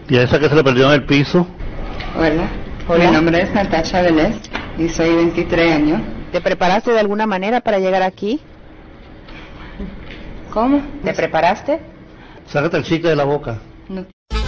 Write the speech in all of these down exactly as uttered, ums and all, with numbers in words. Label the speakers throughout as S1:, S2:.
S1: ¿Y a esa que se le perdió en el piso?
S2: Hola,
S3: Hola.
S2: Mi nombre es Natasha Vélez y soy veintitrés años.
S3: ¿Te preparaste de alguna manera para llegar aquí?
S2: ¿Cómo?
S3: ¿Te preparaste?
S1: Sácate el chicle de la boca.
S2: No.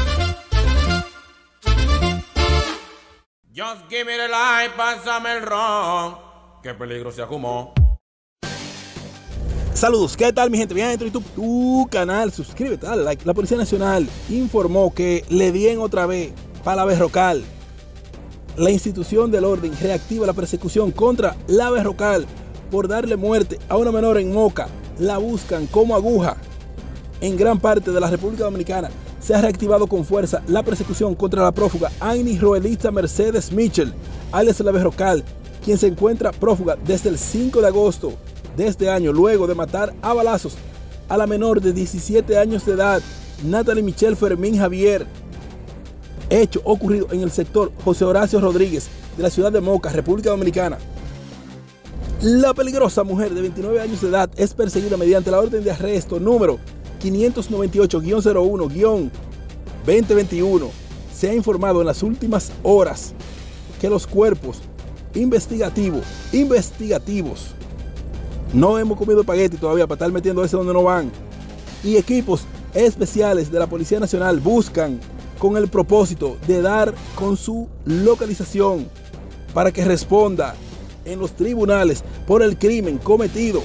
S4: Just give me the light, pásame el ron. Qué peligro se ajumó.
S5: Saludos, ¿qué tal mi gente? Bien dentro de YouTube, tu canal, suscríbete, dale like. La Policía Nacional informó que le dieron otra vez para la Berrocal. La institución del orden reactiva la persecución contra la Berrocal por darle muerte a una menor en Moca. La buscan como aguja. En gran parte de la República Dominicana se ha reactivado con fuerza la persecución contra la prófuga Annie Roelista Mercedes Mitchell, alias la Berrocal, quien se encuentra prófuga desde el cinco de agosto de este año, luego de matar a balazos a la menor de diecisiete años de edad, Natalie Michelle Fermín Javier. Hecho ocurrido en el sector José Horacio Rodríguez de la ciudad de Moca, República Dominicana. La peligrosa mujer de veintinueve años de edad es perseguida mediante la orden de arresto número quinientos noventa y ocho guión cero uno guión veinte veintiuno. Se ha informado en las últimas horas que los cuerpos investigativos, investigativos, no hemos comido espagueti todavía para estar metiendo eso donde no van, y equipos especiales de la Policía Nacional buscan con el propósito de dar con su localización para que responda en los tribunales por el crimen cometido.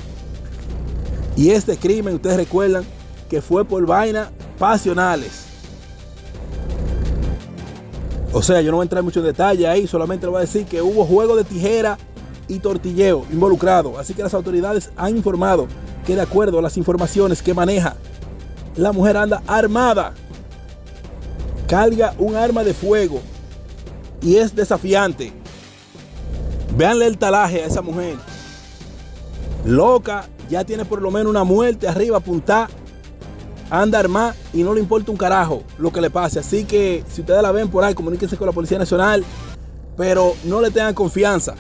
S5: Y este crimen, ustedes recuerdan que fue por vainas pasionales. O sea, yo no voy a entrar mucho en detalle ahí, solamente le voy a decir que hubo juego de tijera y tortilleo involucrado. Así que las autoridades han informado que, de acuerdo a las informaciones que maneja, la mujer anda armada, carga un arma de fuego y es desafiante. Véanle el talaje a esa mujer. Loca, ya tiene por lo menos una muerte arriba apuntada, anda armada y no le importa un carajo lo que le pase. Así que si ustedes la ven por ahí, comuníquense con la Policía Nacional, pero no le tengan confianza,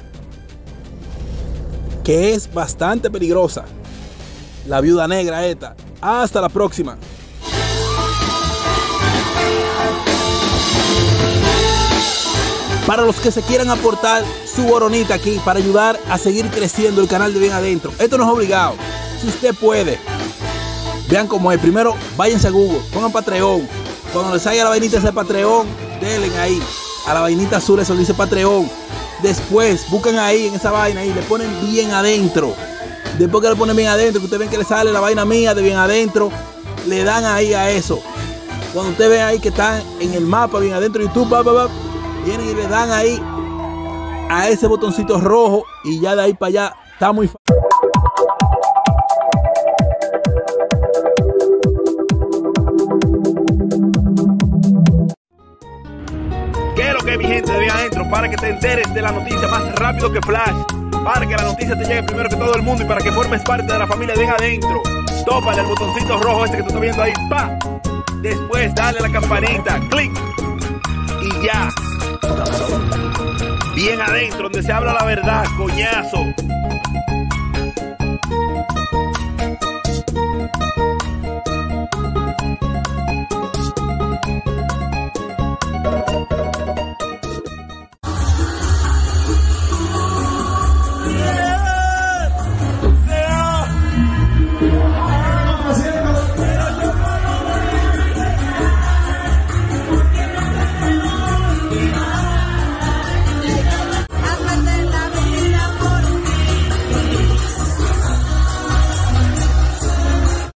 S5: que es bastante peligrosa la viuda negra esta. Hasta la próxima. Para los que se quieran aportar su boronita aquí para ayudar a seguir creciendo el canal de Bien Adentro, esto no es obligado. Si usted puede, vean cómo es. Primero, váyanse a Google, pongan Patreon. Cuando les salga la vainita ese Patreon, denle ahí a la vainita azul, eso dice Patreon. Después, buscan ahí en esa vaina y le ponen Bien Adentro. Después que le ponen Bien Adentro, que ustedes ven que le sale la vaina mía de Bien Adentro, le dan ahí a eso. Cuando ustedes ven ahí que están en el mapa Bien Adentro YouTube, bah, bah, bah, vienen y le dan ahí a ese botoncito rojo y ya de ahí para allá está muy fácil.
S6: ¿Qué es lo que es, mi gente de Bien Adentro? Para que te enteres de la noticia más rápido que Flash, para que la noticia te llegue primero que todo el mundo y para que formes parte de la familia de Bien Adentro, tópale el botoncito rojo este que tú estás viendo ahí, pa. Después dale a la campanita, clic y ya. Bien Adentro, donde se habla la verdad, coñazo.